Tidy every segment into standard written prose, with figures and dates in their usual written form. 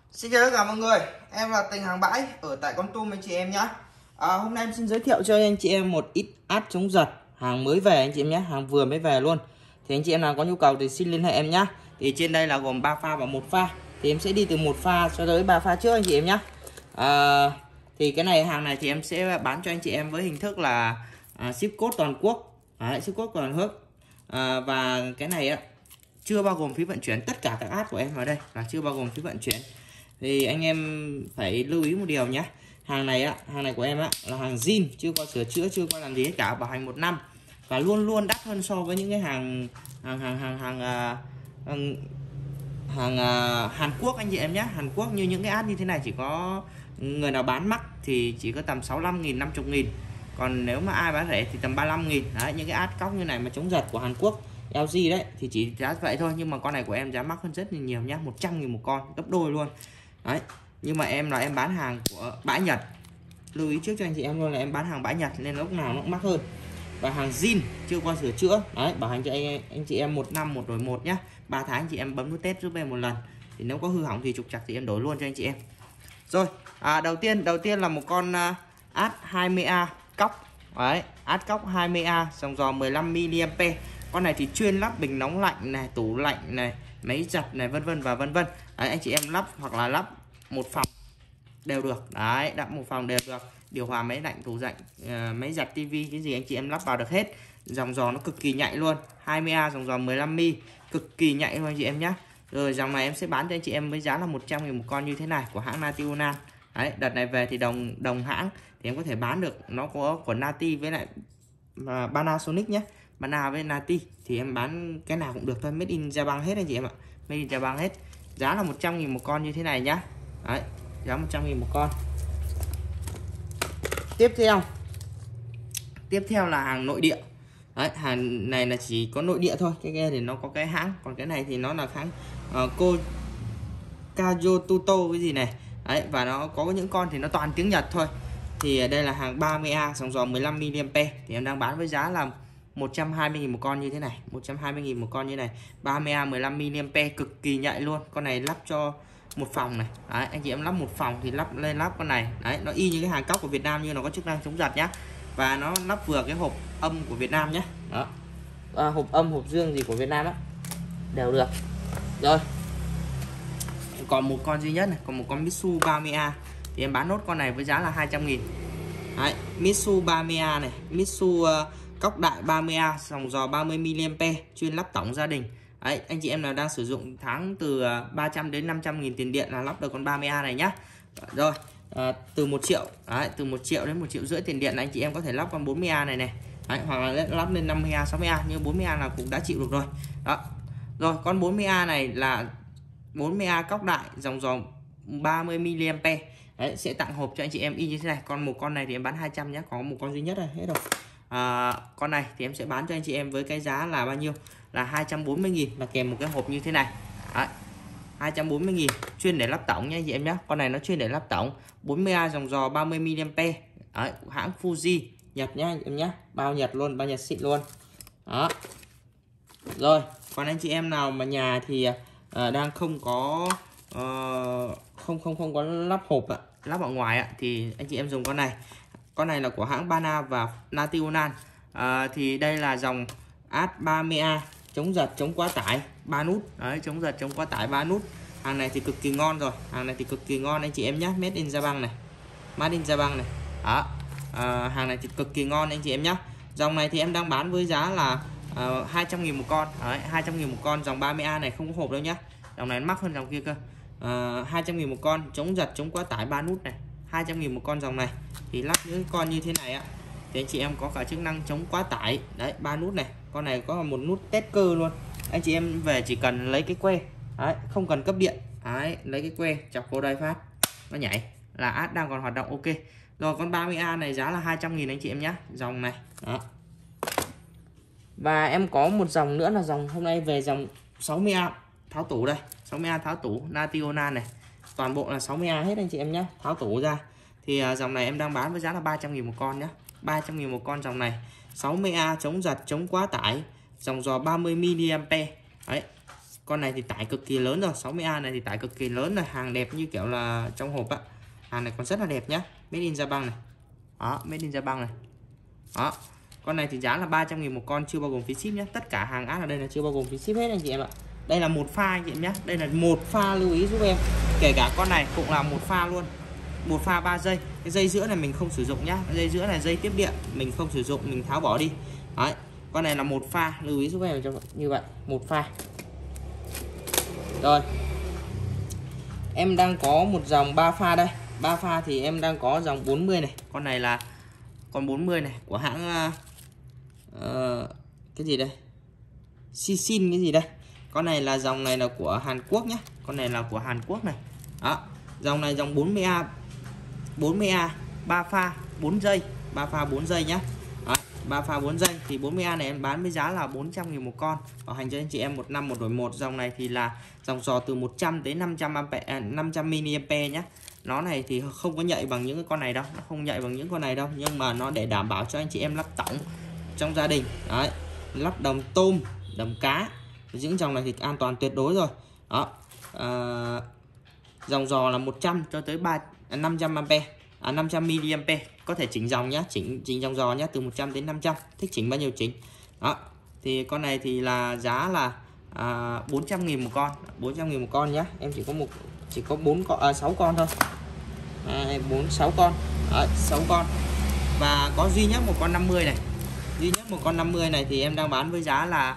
Xin chào tất cả mọi người, em là Tình Hàng Bãi ở tại Con Tum anh chị em nhé. Hôm nay em xin giới thiệu cho anh chị em một ít át chống giật hàng mới về anh chị em nhé, hàng vừa mới về luôn. Thì anh chị em nào có nhu cầu thì xin liên hệ em nhé. Thì trên đây là gồm 3 pha và 1 pha. Thì em sẽ đi từ 1 pha cho tới 3 pha trước anh chị em nhé. Thì cái này hàng này thì em sẽ bán cho anh chị em với hình thức là ship code toàn quốc. Ship code toàn quốc. Và cái này chưa bao gồm phí vận chuyển, tất cả các át của em vào đây là chưa bao gồm phí vận chuyển. Thì anh em phải lưu ý một điều nhé, hàng này của em là hàng zin, chưa qua sửa chữa, chưa qua làm gì hết cả, bảo hành 1 năm và luôn luôn đắt hơn so với những cái hàng Hàn Quốc anh chị em nhé. Hàn Quốc như những cái át như thế này chỉ có người nào bán mắc thì chỉ có tầm 65.000 50.000, còn nếu mà ai bán rẻ thì tầm 35.000. Đấy, những cái át cóc như này mà chống giật của Hàn Quốc LG đấy thì chỉ giá vậy thôi, nhưng mà con này của em giá mắc hơn rất là nhiều nhá, 100.000 một con, gấp đôi luôn đấy. Nhưng mà em bán hàng của bãi Nhật, lưu ý trước cho anh chị em luôn là em bán hàng bãi Nhật nên lúc nào nó cũng mắc hơn, và hàng zin chưa qua sửa chữa đấy, bảo hành cho anh chị em 1 năm 1 đổi 1 nhá. 3 tháng anh chị em bấm nút test giúp em một lần, thì nếu có hư hỏng thì trục trặc thì em đổi luôn cho anh chị em. Rồi đầu tiên là một con át 20A cóc đấy, át cóc 20A dòng giò 15mA. Con này thì chuyên lắp bình nóng lạnh này, tủ lạnh này, máy giặt này, vân vân và vân vân. Đấy, anh chị em lắp hoặc là lắp một phòng đều được. Đấy, đặt một phòng đều được. Điều hòa, máy lạnh, tủ lạnh, máy giặt, tivi, cái gì anh chị em lắp vào được hết. Dòng giò nó cực kỳ nhạy luôn. 20A dòng giò 15mm, cực kỳ nhạy luôn anh chị em nhé. Rồi dòng này em sẽ bán cho anh chị em với giá là 100.000 một con như thế này, của hãng Nationale. Đấy, đợt này về thì đồng hãng thì em có thể bán được, nó có của Nati với lại Panasonic nhé. Bana với Nati thì em bán cái nào cũng được thôi, made in Japan hết anh chị em ạ, made in Japan hết. Giá là 100.000 một con như thế này nhá. Đấy, giá 100.000 một con. Tiếp theo là hàng nội địa. Đấy, hàng này là chỉ có nội địa thôi, cái kia thì nó có cái hãng, còn cái này thì nó là hãng Kajo Tuto cái gì này. Đấy, và nó có những con thì nó toàn tiếng Nhật thôi. Thì đây là hàng 30A dòng giò 15mA thì em đang bán với giá là 120.000 một con như thế này, 120.000 một con như này. 30A 15mA cực kỳ nhạy luôn. Con này lắp cho một phòng này. Đấy, anh chị em lắp một phòng thì lắp con này. Đấy, nó y như cái hàng cóc của Việt Nam, nhưng nó có chức năng chống giật nhá. Và nó lắp vừa cái hộp âm của Việt Nam nhé. Đó. Hộp âm, hộp dương gì của Việt Nam á đều được. Rồi. Còn một con duy nhất này, còn một con Mitsu 30A thì em bán nốt con này với giá là 200.000. Đấy, Mitsu 30A này, Mitsu cóc đại 30A dòng giò 30mA, chuyên lắp tổng gia đình. Đấy, anh chị em nào đang sử dụng tháng từ 300 đến 500.000 tiền điện là lắp được con 30A này nhá. Rồi, từ 1 triệu, đấy, từ 1 triệu đến 1,5 triệu tiền điện là anh chị em có thể lắp con 40A này này. Đấy, hoặc là lắp lên 50A, 60A, nhưng 40A là cũng đã chịu được rồi. Đó. Rồi, con 40A này là 40A cóc đại dòng giò 30mA. Đấy, sẽ tặng hộp cho anh chị em y như thế này. Còn một con này thì em bán 200 nhé, có một con duy nhất rồi, hết rồi. Con này thì em sẽ bán cho anh chị em với cái giá là bao nhiêu? Là 240.000 và kèm một cái hộp như thế này. Đấy, 240.000 chuyên để lắp tổng nha anh chị em nhé. Con này nó chuyên để lắp tổng, 40A dòng giò 30mA. Đấy, hãng Fuji Nhật nhá anh chị em nhé, bao Nhật luôn, bao Nhật xịn luôn. Đó. Rồi, còn anh chị em nào mà nhà thì đang không có không có lắp hộp lắp ở ngoài thì anh chị em dùng con này. Con này là của hãng Bana và Nationale. Thì đây là dòng át 30A chống giật chống quá tải 3 nút. Đấy, chống giật chống quá tải 3 nút. Hàng này thì cực kỳ ngon rồi, hàng này thì cực kỳ ngon anh chị em nhé, made in Japan này, made in Japan này. Đó. Hàng này thì cực kỳ ngon anh chị em nhé. Dòng này thì em đang bán với giá là 200.000 một con. Đấy, 200.000 một con. Dòng 30A này không có hộp đâu nhá, dòng này mắc hơn dòng kia cơ. 200.000 một con, chống giật chống quá tải 3 nút này, 200.000 một con. Dòng này thì lắp những con như thế này thì anh chị em có cả chức năng chống quá tải. Đấy, 3 nút này, con này có một nút test cơ luôn. Anh chị em về chỉ cần lấy cái que, đấy, không cần cấp điện. Đấy, lấy cái que chọc vô đây phát nó nhảy là át đang còn hoạt động ok. Rồi, con 30A này giá là 200.000 anh chị em nhé, dòng này. Đó. Và em có một dòng nữa là dòng hôm nay về dòng 60A tháo tủ đây, 60A tháo tủ Nationale này, toàn bộ là 60A hết anh chị em nhé, tháo tủ ra. Thì dòng này em đang bán với giá là 300.000 một con nhé, 300.000 một con. Dòng này 60A chống giật chống quá tải, dòng giò 30mA. Đấy, Con này thì tải cực kỳ lớn rồi, 60A này thì tải cực kỳ lớn rồi, hàng đẹp như kiểu là trong hộp á. Hàng này còn rất là đẹp nhá, made in Japan này. Đó, made in Japan này. Đó. Con này thì giá là 300.000 một con, chưa bao gồm phí ship nhé. Tất cả hàng át ở đây là chưa bao gồm phí ship hết anh chị em ạ. Đây là một pha anh chị em nhé. Đây là một pha, lưu ý giúp em. Kể cả con này cũng là một pha luôn. Một pha 3 dây. Cái dây giữa này mình không sử dụng nhá. Dây giữa này dây tiếp điện, mình không sử dụng, mình tháo bỏ đi. Đấy. Con này là một pha, lưu ý giúp em như vậy, một pha. Rồi. Em đang có một dòng 3 pha đây. 3 pha thì em đang có dòng 40 này. Con này là con 40 này của hãng cái gì đây? Sicin cái gì đây? Con này là dòng này là của Hàn Quốc nhé. Con này là của Hàn Quốc này. Đó. Dòng này dòng 40A. 40A 3 pha 4 dây, 3 pha 4 dây nhá. Đó, 3 pha 4 dây thì 40A này em bán với giá là 400.000 một con. Bảo hành cho anh chị em 1 năm 1 đổi 1. Dòng này thì là dòng giò từ 100 đến 500 mAh nhé. Nó này thì không có nhạy bằng những cái con này đâu, nó không nhạy bằng những con này đâu, nhưng mà nó để đảm bảo cho anh chị em lắp tổng trong gia đình. Đấy, lắp đầm tôm, đầm cá, những dòng này thì an toàn tuyệt đối rồi. Đó. Dòng giò là 100 cho tới 500 mAh, có thể chỉnh dòng nhá, chỉnh dòng giò nhá, từ 100 đến 500, thích chỉnh bao nhiêu chỉnh. Đó. Thì con này thì là giá là 400.000 một con, 400.000 một con nhá. Em chỉ có 6 con thôi. 6 con. Đấy, 6 con. Và có duy nhất một con 50 này. Duy nhất một con 50 này thì em đang bán với giá là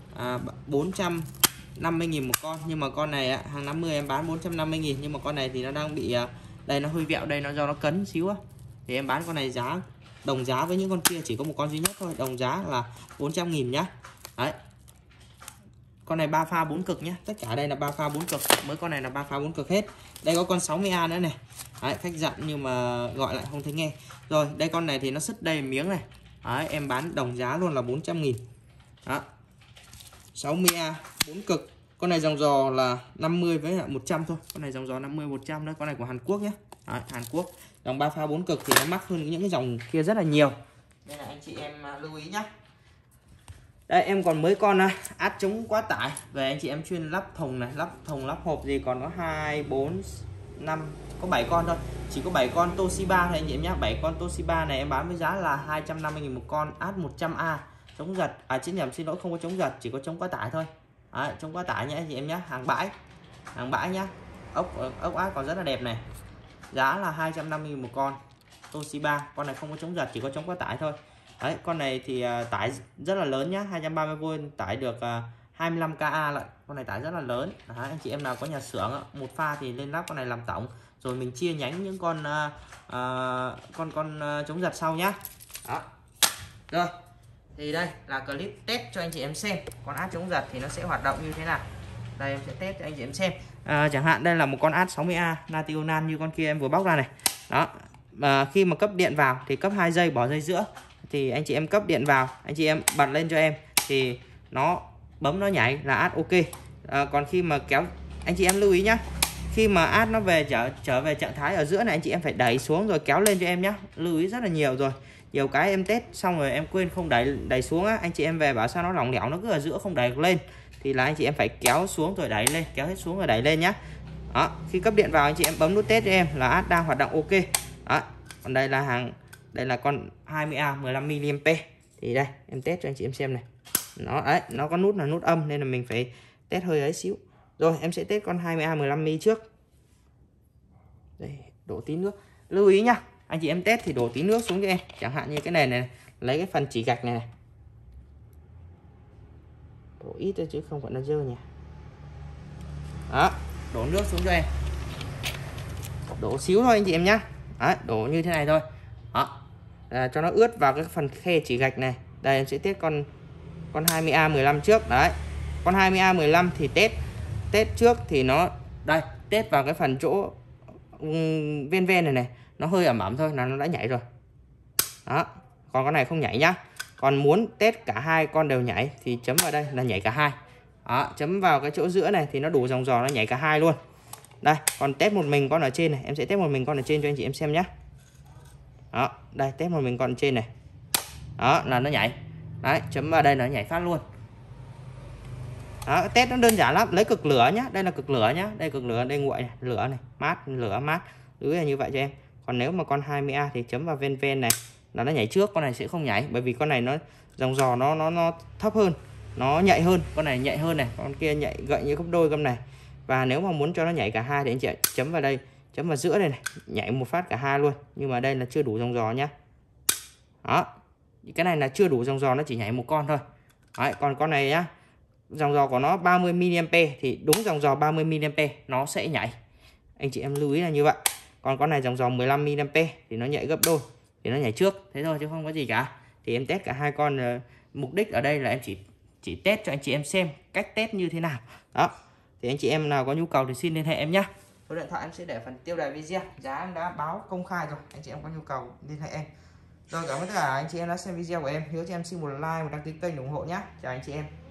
450.000 một con. Nhưng mà con này hàng 50 em bán 450.000, nhưng mà con này thì nó đang bị đây, nó hơi vẹo đây, nó do nó cấn xíu á. Thì em bán con này giá đồng giá với những con kia, chỉ có một con duy nhất thôi, đồng giá là 400.000 nhá. Đấy. Con này 3 pha 4 cực nhé. Tất cả đây là 3 pha 4 cực. Mới con này là 3 pha 4 cực hết. Đây có con 60A nữa này. Đấy, khách dặn nhưng mà gọi lại không thấy nghe. Rồi, đây con này thì nó sứt đây miếng này. Đấy, em bán đồng giá luôn là 400.000. Đó. 60A 4 cực. Con này dòng giò là 50 với lại 100 thôi. Con này dòng giò 50 100 đấy. Con này của Hàn Quốc nhé. Đấy, Hàn Quốc. Dòng 3 pha 4 cực thì nó mắc hơn những cái dòng kia rất là nhiều. Nên là anh chị em lưu ý nhé. Đây em còn mới con át chống quá tải về, anh chị em chuyên lắp thùng này, lắp hộp gì, còn có 2 4 5 có 7 con thôi, chỉ có 7 con Toshiba thôi anh chị em nhé. 7 con Toshiba này em bán với giá là 250.000 một con, át 100A, chống giật xin lỗi, không có chống giật, chỉ có chống quá tải thôi. Đấy, chống quá tải nhé anh chị em nhé, hàng bãi nhá. Ốc át còn rất là đẹp này, giá là 250.000 một con Toshiba. Con này không có chống giật, chỉ có chống quá tải thôi. Đấy, con này thì tải rất là lớn nhá, 230V tải được 25kA lại. Con này tải rất là lớn. Đấy, anh chị em nào có nhà xưởng một pha thì lên lắp con này làm tổng, rồi mình chia nhánh những con chống giật sau nhá. Đó. Rồi. Thì đây là clip test cho anh chị em xem con át chống giật thì nó sẽ hoạt động như thế nào. Đây em sẽ test cho anh chị em xem. Chẳng hạn đây là một con át 60A Nationale như con kia em vừa bóc ra này. Đó. Khi mà cấp điện vào thì cấp 2 dây bỏ dây giữa. Thì anh chị em cấp điện vào, anh chị em bật lên cho em thì nó bấm nó nhảy là át ok. Còn khi mà kéo, anh chị em lưu ý nhá, khi mà át nó về trở về trạng thái ở giữa này, anh chị em phải đẩy xuống rồi kéo lên cho em nhá. Lưu ý rất là nhiều rồi, nhiều cái em test xong rồi em quên không đẩy xuống á, anh chị em về bảo sao nó lỏng lẻo, nó cứ ở giữa không đẩy lên, thì là anh chị em phải kéo xuống rồi đẩy lên, kéo hết xuống rồi đẩy lên nhá. Đó, khi cấp điện vào anh chị em bấm nút test cho em là át đang hoạt động ok. Đó. Còn đây là con 20A 15mA. Thì đây em test cho anh chị em xem này, nó có nút là nút âm nên là mình phải test hơi ấy xíu. Rồi em sẽ test con 20A 15mA trước. Đây, đổ tí nước, lưu ý nhá, anh chị em test thì đổ tí nước xuống cho em. Chẳng hạn như cái này lấy cái phần chỉ gạch này, đổ ít thôi chứ không phải là dơ nhỉ. Đó, đổ nước xuống cho em, đổ xíu thôi anh chị em nhá. Đấy, đổ như thế này thôi. Đó. Cho nó ướt vào cái phần khe chỉ gạch này. Đây em sẽ test con 20A 15 trước. Đấy, con 20A 15 thì test trước thì nó đây, test vào cái phần chỗ ven này nó hơi ẩm thôi là nó đã nhảy rồi. Đó, còn con này không nhảy nhá. Còn muốn test cả hai con đều nhảy thì chấm vào đây là nhảy cả hai. Đó, chấm vào cái chỗ giữa này thì nó đủ dòng giò, nó nhảy cả hai luôn. Đây, còn test một mình con ở trên này, em sẽ test một mình con ở trên cho anh chị em xem nhé. Đó, đây test một mình con ở trên này. Đó là nó nhảy. Đấy, chấm vào đây là nó nhảy phát luôn. Đó, test nó đơn giản lắm, lấy cực lửa nhá, đây là cực lửa nhá, đây cực lửa, đây nguội này, lửa này, mát, lửa mát, cứ là như vậy cho em. Còn nếu mà con 20A thì chấm vào ven ven này là nó nhảy trước, con này sẽ không nhảy bởi vì con này nó dòng giò nó thấp hơn, nó nhạy hơn, con này nhạy hơn này, con kia nhạy gậy như gấp đôi con này. Và nếu mà muốn cho nó nhảy cả hai thì anh chị chấm vào đây, chấm vào giữa đây này, nhảy một phát cả hai luôn, nhưng mà đây là chưa đủ dòng giò nhá. Đó, cái này là chưa đủ dòng giò, nó chỉ nhảy một con thôi. Đấy, còn con này nhá, dòng giò của nó 30 mAh thì đúng dòng giò 30 mAh nó sẽ nhảy, anh chị em lưu ý là như vậy. Còn con này dòng giò 15 mAh thì nó nhảy gấp đôi, thì nó nhảy trước, thế thôi chứ không có gì cả. Thì em test cả hai con, mục đích ở đây là em chỉ test cho anh chị em xem cách test như thế nào. Đó, thì anh chị em nào có nhu cầu thì xin liên hệ em nhé. Số điện thoại em sẽ để phần tiêu đề video, giá em đã báo công khai rồi, anh chị em có nhu cầu liên hệ em. Rồi, cảm ơn tất cả anh chị em đã xem video của em, hứa cho em xin một like, một đăng ký kênh ủng hộ nhé. Chào anh chị em.